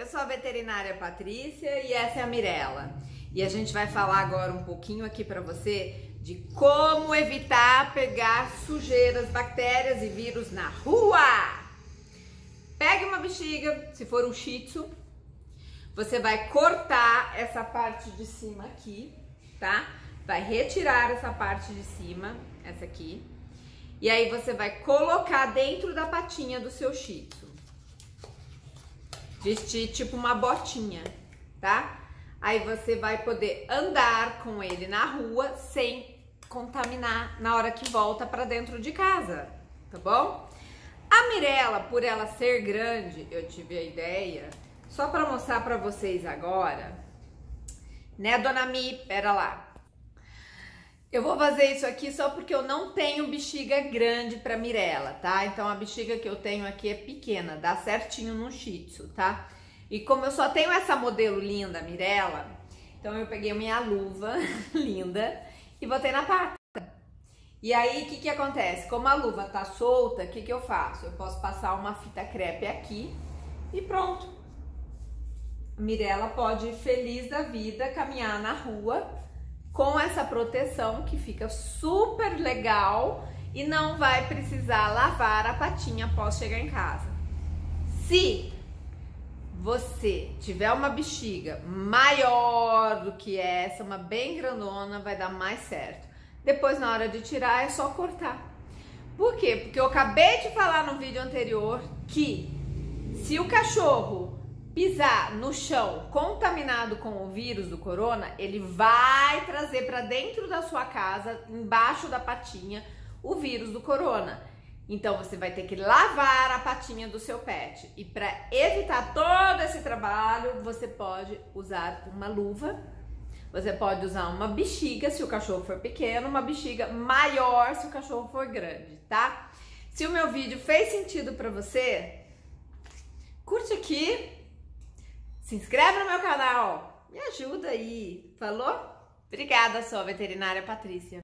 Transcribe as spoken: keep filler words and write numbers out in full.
eu sou a veterinária Patrícia e essa é a Mirella. E a gente vai falar agora um pouquinho aqui para você de como evitar pegar sujeiras, bactérias e vírus na rua. Pegue uma bexiga, se for um Shih Tzu, você vai cortar essa parte de cima aqui, tá? Vai retirar essa parte de cima, essa aqui. E aí você vai colocar dentro da patinha do seu Shih Tzu. Vestir tipo uma botinha, tá? Aí você vai poder andar com ele na rua sem contaminar na hora que volta pra dentro de casa, tá bom? A Mirella, por ela ser grande, eu tive a ideia, só pra mostrar pra vocês agora, né, dona Mi? Pera lá. Eu vou fazer isso aqui só porque eu não tenho bexiga grande pra Mirella, tá? Então a bexiga que eu tenho aqui é pequena, dá certinho no Shih Tzu, tá? E como eu só tenho essa modelo linda, Mirella, então eu peguei minha luva linda e botei na pata. E aí, o que que acontece? Como a luva tá solta, o que que eu faço? Eu posso passar uma fita crepe aqui e pronto. A Mirella pode ir feliz da vida caminhar na rua com essa proteção que fica super legal e não vai precisar lavar a patinha após chegar em casa. Se você tiver uma bexiga maior do que essa, uma bem grandona, vai dar mais certo. Depois, na hora de tirar, é só cortar. Por quê? Porque eu acabei de falar no vídeo anterior que se o cachorro pisar no chão contaminado com o vírus do corona, ele vai trazer para dentro da sua casa, embaixo da patinha, o vírus do corona. Então você vai ter que lavar a patinha do seu pet. E para evitar todo esse trabalho, você pode usar uma luva, você pode usar uma bexiga se o cachorro for pequeno, uma bexiga maior se o cachorro for grande, tá? Se o meu vídeo fez sentido para você, curte aqui, se inscreve no meu canal, me ajuda aí, falou? Obrigada, sou a veterinária Patrícia.